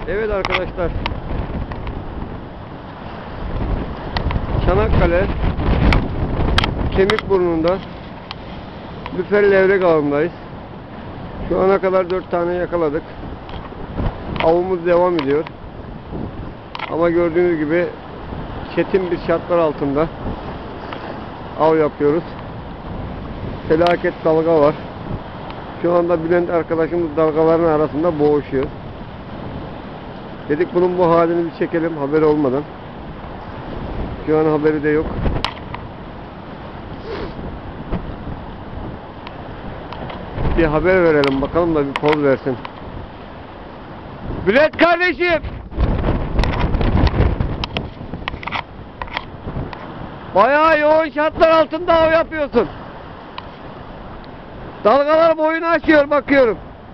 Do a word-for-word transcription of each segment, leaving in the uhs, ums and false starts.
Evet arkadaşlar, Çanakkale Kemikburnu'nda Lüfer levrek avındayız. Şu ana kadar dört tane yakaladık. Avımız devam ediyor. Ama gördüğünüz gibi çetin bir şartlar altında av yapıyoruz. Felaket dalga var. Şu anda Bülent arkadaşımız dalgaların arasında boğuşuyor. Dedik bunun bu halini bir çekelim haberi olmadan. Şu an haberi de yok. Bir haber verelim bakalım da bir poz versin. Bülent kardeşim! Bayağı yoğun şartlar altında av yapıyorsun. Dalgalar boyunu aşıyor bakıyorum.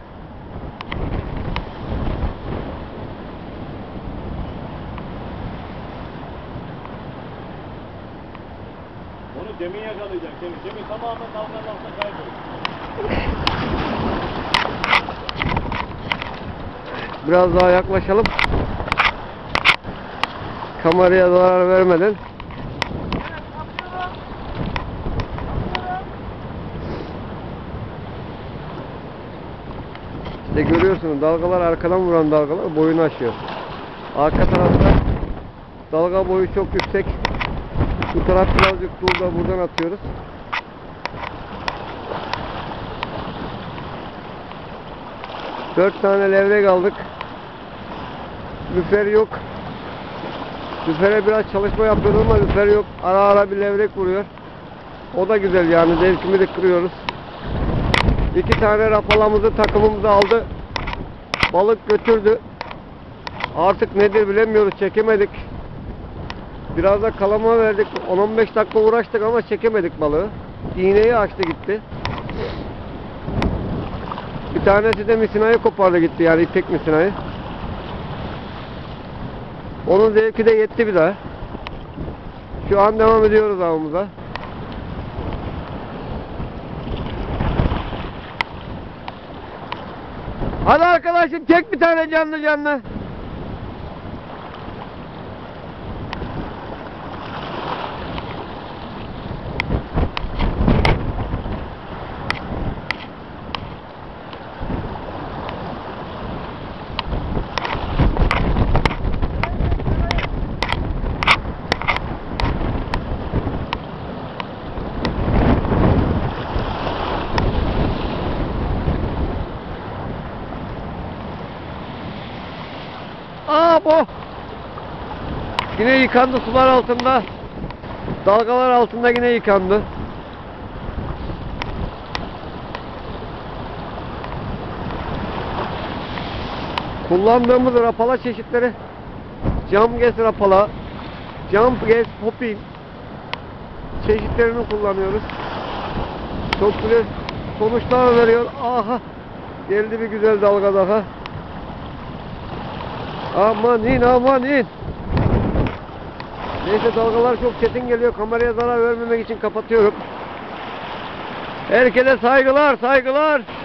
Onu demin yakalayacak. Demin, demin tamamen dalganın altında kayboluyor. Biraz daha yaklaşalım. Kameraya zarar vermeden. İşte görüyorsunuz dalgalar arkadan vuran dalgalar boyunu aşıyor. Arka tarafta dalga boyu çok yüksek. Bu taraf birazcık dulda, buradan atıyoruz. Dört tane levrek aldık. Lüfer yok. Lüfere biraz çalışma yapıyoruz ama lüfer yok. Ara ara bir levrek vuruyor. O da güzel yani, zevkimi de kırıyoruz. İki tane rapalamızı takımımıza aldı. Balık götürdü. Artık nedir bilemiyoruz, çekemedik. Biraz da kalama verdik. on on beş dakika uğraştık ama çekemedik balığı. İğneyi açtı gitti. Bir tanesi de misinayı kopardı gitti, yani ipek misinayı. Onun zevki de yetti bir daha. Şu an devam ediyoruz avımıza. Hadi arkadaşım, çek bir tane canlı canlı. Aa bu. Yine yıkandı sular altında. Dalgalar altında yine yıkandı. Kullandığımız rapala çeşitleri cam gez rapala, cam gez popin çeşitlerini kullanıyoruz. Çok güzel sonuçlar veriyor. Aha, geldi bir güzel dalga daha. Aman in, aman in. Neyse, dalgalar çok çetin geliyor. Kameraya zarar vermemek için kapatıyorum. Herkese saygılar, saygılar.